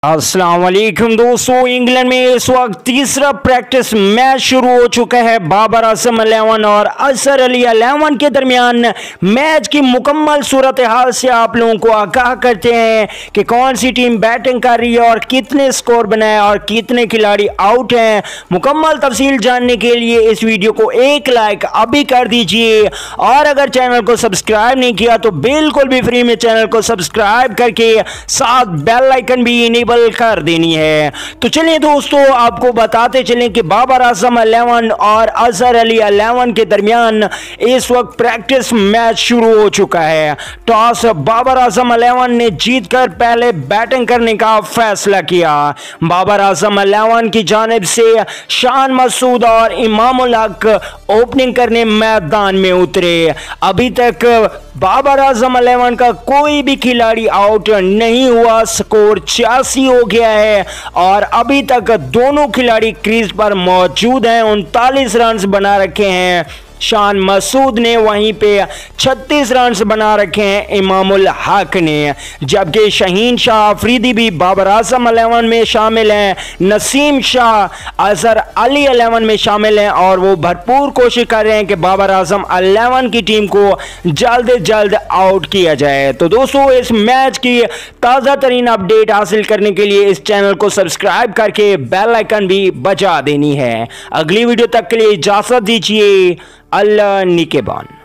अस्सलाम वालेकुम दोस्तों, इंग्लैंड में इस वक्त तीसरा प्रैक्टिस मैच शुरू हो चुका है। बाबर आजम 11 और अजहर अली 11 के दरमियान मैच की मुकम्मल सूरत हाल से आप लोगों को आगाह करते हैं कि कौन सी टीम बैटिंग कर रही है और कितने स्कोर बनाए और कितने खिलाड़ी आउट हैं। मुकम्मल तफसील जानने के लिए इस वीडियो को एक लाइक अभी कर दीजिए और अगर चैनल को सब्सक्राइब नहीं किया तो बिल्कुल भी फ्री में चैनल को सब्सक्राइब करके साथ बेल आइकन भी इनेबल कर देनी है। तो चलिए दोस्तों, आपको बताते चलें कि बाबर आजम 11 और अजहर अली 11 के दरमियान इस वक्त प्रैक्टिस मैच शुरू हो चुका है। टॉस बाबर आजम 11 ने जीतकर पहले बैटिंग करने का फैसला किया। बाबर आजम 11 की जानिब से शान मसूद और इमामुल हक ओपनिंग करने मैदान में उतरे। अभी तक बाबर आजम 11 का कोई भी खिलाड़ी आउट नहीं हुआ। स्कोर 86 हो गया है और अभी तक दोनों खिलाड़ी क्रीज पर मौजूद हैं। 39 रन बना रखे हैं शान मसूद ने, वहीं पे 36 रन बना रखे हैं इमामुल हक ने, जबकि शहीन शाह अफरीदी भी बाबर आजम 11 में शामिल हैं। नसीम शाह अजहर अली 11 में शामिल हैं और वो भरपूर कोशिश कर रहे हैं कि बाबर आजम 11 की टीम को जल्द से जल्द आउट किया जाए। तो दोस्तों, इस मैच की ताज़ा तरीन अपडेट हासिल करने के लिए इस चैनल को सब्सक्राइब करके बेल आइकन भी बजा देनी है। अगली वीडियो तक के लिए इजाज़त दीजिए। अल्लाह निगहबान।